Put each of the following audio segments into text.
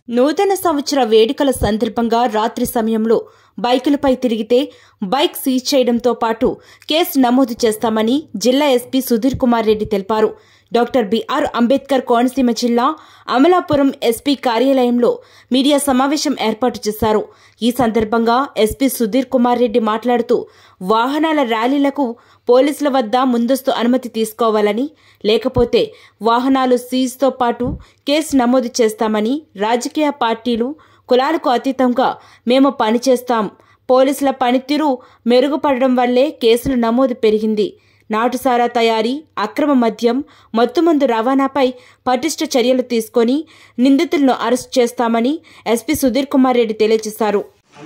నూతన సంవత్సర వేడుకల సందర్భంగా రాత్రి సమయంలో బైకులపై తిరిగితే బైక్ సీజ్ చేయడంతో పాటు కేసు నమోదు చేస్తామని జిల్లా ఎస్పీ సుధీర్ కుమార్ రెడ్డి తెలిపారు. డాక్టర్ బిఆర్ అంబేద్కర్ కోనసీమ జిల్లా అమలాపురం ఎస్పీ కార్యాలయంలో మీడియా సమావేశం ఏర్పాటు చేశారు. ఈ సందర్భంగా ఎస్పీ సుధీర్ కుమార్ రెడ్డి మాట్లాడుతూ వాహనాల ర్యాలీలకు పోలీసుల వద్ద ముందస్తు అనుమతి తీసుకోవాలని, లేకపోతే వాహనాలు సీజ్తో పాటు కేసు నమోదు చేస్తామని, రాజకీయ పార్టీలు కులాలకు అతీతంగా మేము పనిచేస్తాం, పోలీసుల పనితీరు మెరుగుపడడం వల్లే కేసుల నమోదు పెరిగింది, నాటుసారా తయారీ, అక్రమ మద్యం, మత్తుమందు రవాణాపై పటిష్ట చర్యలు తీసుకొని నిందితులను అరెస్టు చేస్తామని ఎస్పీ సుధీర్ కుమార్ రెడ్డి తెలియజేశారు.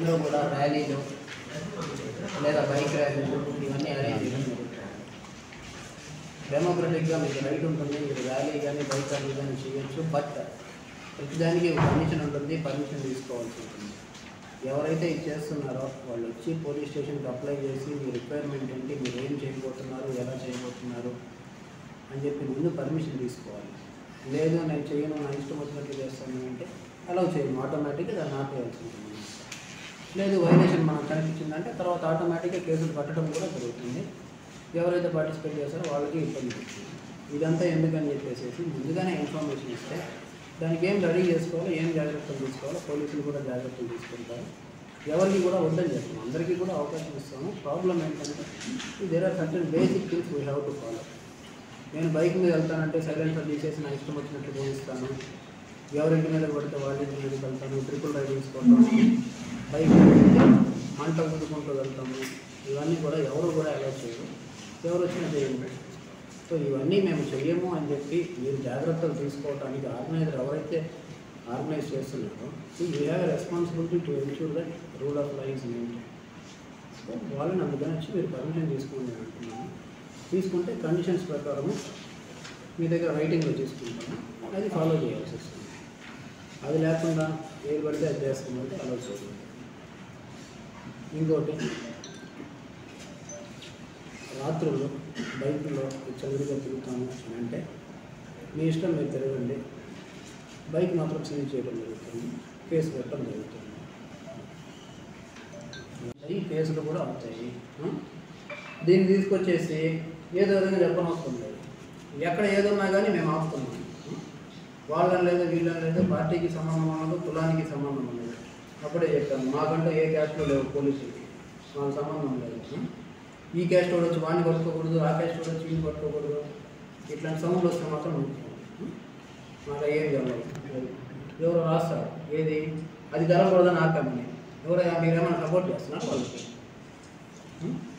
డెమోక్రటిక్గా మీకు రైట్ ఉంటుంది, మీరు ర్యాలీ కానీ బైక్ ర్యాలీ కానీ చేయొచ్చు. బట్ ప్రతిదానికి పర్మిషన్ ఉంటుంది, పర్మిషన్ తీసుకోవాల్సి ఉంటుంది. ఎవరైతే ఇది చేస్తున్నారో వాళ్ళు వచ్చి పోలీస్ స్టేషన్కి అప్లై చేసి మీ రిక్వైర్మెంట్ ఏంటి, మీరు ఏం చేయబోతున్నారు, ఎలా చేయబోతున్నారు అని చెప్పి ముందు పర్మిషన్ తీసుకోవాలి. లేదు నేను చేయను, నా ఇష్టం వచ్చినట్లు చేస్తాను అంటే అలౌ చేయను, ఆటోమేటిక్గా దాన్ని ఆపేయాల్సి ఉంటుంది. లేదు వైలేషన్ మనకు కనిపించిందంటే తర్వాత ఆటోమేటిక్గా కేసులు కట్టడం కూడా జరుగుతుంది. ఎవరైతే పార్టిసిపేట్ చేస్తారో వాళ్ళకి ఇబ్బంది అవుతుంది. ఇదంతా ఎందుకని చెప్పేసి ముందుగానే ఇన్ఫర్మేషన్ ఇస్తే దానికి ఏం రెడీ చేసుకోవాలో, ఏం జాగ్రత్తలు తీసుకోవాలో పోలీసులు కూడా జాగ్రత్తలు తీసుకుంటారు. ఎవరికి కూడా వద్దని చెప్తాము, అందరికీ కూడా అవకాశం ఇస్తాము. ప్రాబ్లం ఏంటంటే there are certain basic things we have to follow. నేను బైక్ మీద వెళ్తానంటే సైలెన్సర్ తీసేసి నా ఇష్టం వచ్చినట్లు పోయిస్తాను, ఎవరింటి మీద పడితే వాళ్ళ ఇంటి మీదకి వెళ్తాను, ట్రిపుల్ రైడింగ్స్ కొడతాము, బైక్ మంట కుదుకుంటూ వెళ్తాము. ఇవన్నీ కూడా ఎవరు కూడా అలౌ చేయరు, ఎవరు వచ్చినా చేయండి. సో ఇవన్నీ మేము చెయ్యము అని చెప్పి మీరు జాగ్రత్తలు తీసుకోవడానికి ఆర్గనైజర్ ఎవరైతే ఆర్గనైజ్ చేస్తున్నారో we have a responsibility to ensure that rule of law is maintain. So వాళ్ళని అందుకని వచ్చి మీరు పర్మిషన్ తీసుకోండి అంటున్నాము. తీసుకుంటే కండిషన్స్ ప్రకారము మీ దగ్గర రైటింగ్లో తీసుకుంటాము, అది ఫాలో చేయాల్సి వస్తుంది. అది లేకుండా ఏది పడితే అది చేస్తుందంటే అలా చేయదు. ఇంకోటి, రాత్రుల్లో బైకుల్లో చదువుగా తిరుగుతాము అని అంటే మీ ఇష్టం, మీరు తిరగండి. బైక్ మాత్రం సీజ్ చేయడం జరుగుతుంది, కేసు పెట్టడం జరుగుతుంది. ఈ కేసులు కూడా అవుతాయి. దీన్ని తీసుకొచ్చేసి ఏదో విధంగా చెప్పనవసరం లేదు. ఎక్కడ ఏదున్నా కానీ మేము ఆపుతున్నాం. వాళ్ళని లేదు, వీళ్ళని లేదు, పార్టీకి సంబంధం ఉండదు, కులానికి సంబంధం ఉండదు. అప్పుడే చెప్పాను, మాకంటూ ఏ క్యాస్ట్లో లేవు పోలీసులకి, మాకు సంబంధం లేదు. ఈ క్యాస్ట్ వాడు వచ్చి వాడిని పట్టుకోకూడదు, ఆ క్యాస్ట్ వాడు వచ్చి వీడిని పట్టుకోకూడదు. ఇట్లాంటి సౌండ్లు వస్తే మాత్రం మాకు ఏం జరగదు. ఎవరు రాస్తారు ఏది అది జరగకూడదని ఆపామని, ఎవరైనా మీరేమైనా సపోర్ట్ చేస్తున్నారు వాళ్ళకి.